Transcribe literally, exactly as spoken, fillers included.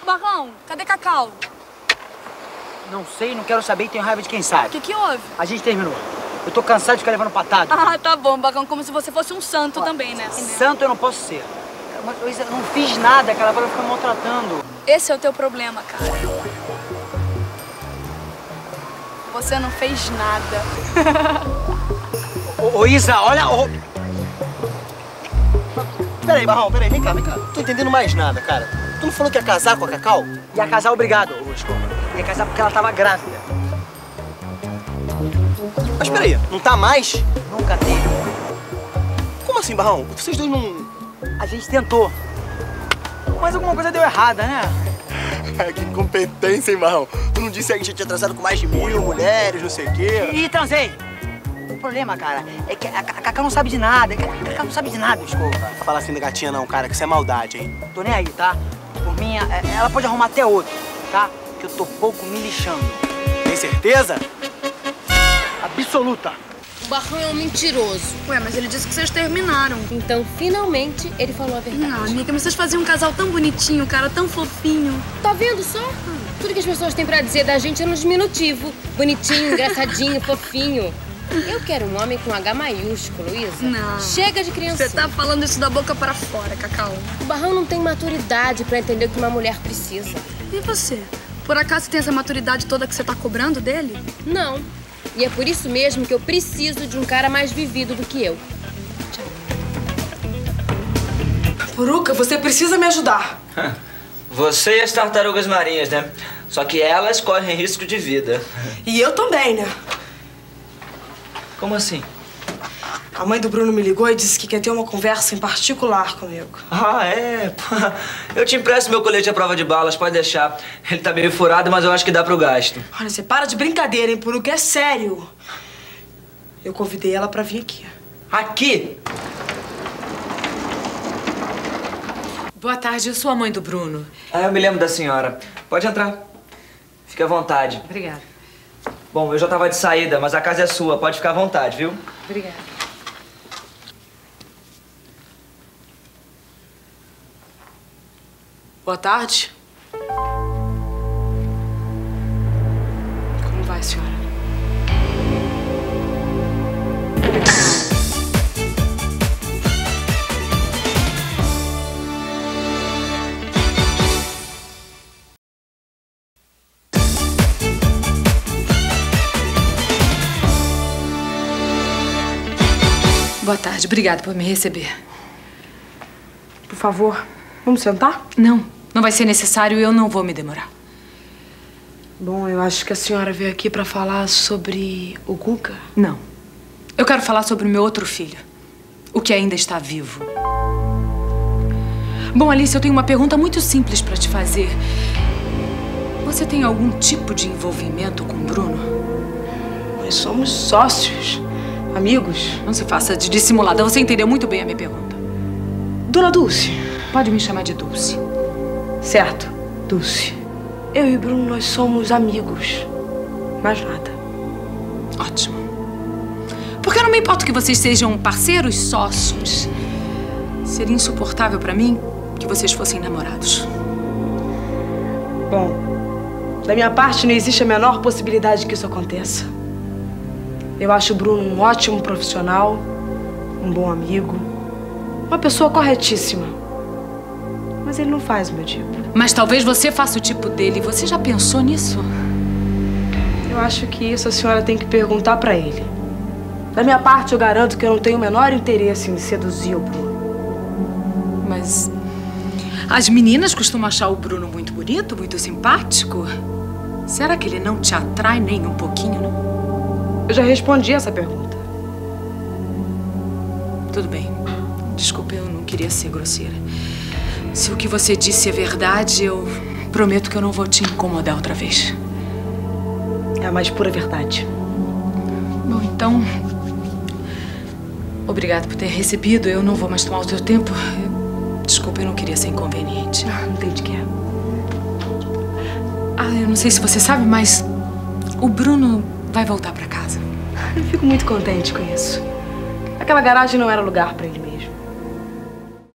Barrão, cadê Cacau? Não sei, não quero saber e tenho raiva de quem sabe. O que que houve? A gente terminou. Eu tô cansado de ficar levando patada. Ah, tá bom, Barrão, como se você fosse um santo. Ó, também, né? Santo eu não posso ser. Mas eu não fiz nada, aquela vai ficar maltratando. Esse é o teu problema, cara. Você não fez nada. Ô, ô Isa, olha... Ô... Peraí, Barrão, peraí, vem cá, vem cá. Não tô entendendo mais nada, cara. Tu não falou que ia casar com a Cacau? Ia casar, obrigado, ô Escola. Ia casar porque ela tava grávida. Mas peraí, não tá mais? Nunca teve. Como assim, Barrão? Vocês dois não... A gente tentou. Mas alguma coisa deu errada, né? Que incompetência, hein, Barrão? Tu não disse aí que a gente tinha transado com mais de mil mulheres, não sei o quê? E transei. O problema, cara, é que a Cacau não sabe de nada. A Cacau não sabe de nada, Escola. Não fala assim da gatinha não, cara, que isso é maldade, hein? Tô nem aí, tá? Por mim, ela pode arrumar até outro, tá? Que eu tô pouco me lixando. Tem certeza? Absoluta. O Barrão é um mentiroso. Ué, mas ele disse que vocês terminaram. Então, finalmente, ele falou a verdade. Não, amiga, mas vocês faziam um casal tão bonitinho, cara, tão fofinho. Tá vendo só? Hum. Tudo que as pessoas têm pra dizer da gente é no diminutivo. Bonitinho, engraçadinho, fofinho. Eu quero um homem com H maiúsculo, Isa. Não. Chega de criancinha. Você tá falando isso da boca para fora, Cacau. O Barrão não tem maturidade pra entender o que uma mulher precisa. E você? Por acaso você tem essa maturidade toda que você tá cobrando dele? Não. E é por isso mesmo que eu preciso de um cara mais vivido do que eu. Tchau. Puruca, você precisa me ajudar. Você e as tartarugas marinhas, né? Só que elas correm risco de vida. E eu também, né? Como assim? A mãe do Bruno me ligou e disse que quer ter uma conversa em particular comigo. Ah, é? Eu te empresto meu colete à prova de balas, pode deixar. Ele tá meio furado, mas eu acho que dá pro gasto. Olha, você para de brincadeira, hein, Puruca? É sério. Eu convidei ela pra vir aqui. Aqui? Boa tarde, eu sou a mãe do Bruno. Ah, eu me lembro da senhora. Pode entrar. Fique à vontade. Obrigada. Bom, eu já tava de saída, mas a casa é sua. Pode ficar à vontade, viu? Obrigada. Boa tarde. Como vai, senhora? Boa tarde, obrigada por me receber. Por favor, vamos sentar? Não, não vai ser necessário e eu não vou me demorar. Bom, eu acho que a senhora veio aqui pra falar sobre o Guga. Não. Eu quero falar sobre o meu outro filho, o que ainda está vivo. Bom, Alice, eu tenho uma pergunta muito simples pra te fazer. Você tem algum tipo de envolvimento com o Bruno? Nós somos sócios. Amigos? Não se faça de dissimulada. Você entendeu muito bem a minha pergunta. Dona Dulce. Pode me chamar de Dulce. Certo, Dulce. Eu e o Bruno, nós somos amigos. Mais nada. Ótimo. Porque eu não me importo que vocês sejam parceiros sócios. Seria insuportável pra mim que vocês fossem namorados. Bom, da minha parte não existe a menor possibilidade que isso aconteça. Eu acho o Bruno um ótimo profissional, um bom amigo, uma pessoa corretíssima. Mas ele não faz o meu tipo. Mas talvez você faça o tipo dele. Você já pensou nisso? Eu acho que isso a senhora tem que perguntar pra ele. Da minha parte, eu garanto que eu não tenho o menor interesse em seduzir o Bruno. Mas as meninas costumam achar o Bruno muito bonito, muito simpático. Será que ele não te atrai nem um pouquinho, não? Eu já respondi essa pergunta. Tudo bem. Desculpa, eu não queria ser grosseira. Se o que você disse é verdade, eu prometo que eu não vou te incomodar outra vez. É a mais pura verdade. Bom, então... Obrigada por ter recebido. Eu não vou mais tomar o teu tempo. Desculpa, eu não queria ser inconveniente. Ah, não tem de quê. Ah, eu não sei se você sabe, mas... o Bruno vai voltar pra casa. Eu fico muito contente com isso. Aquela garagem não era lugar pra ele mesmo.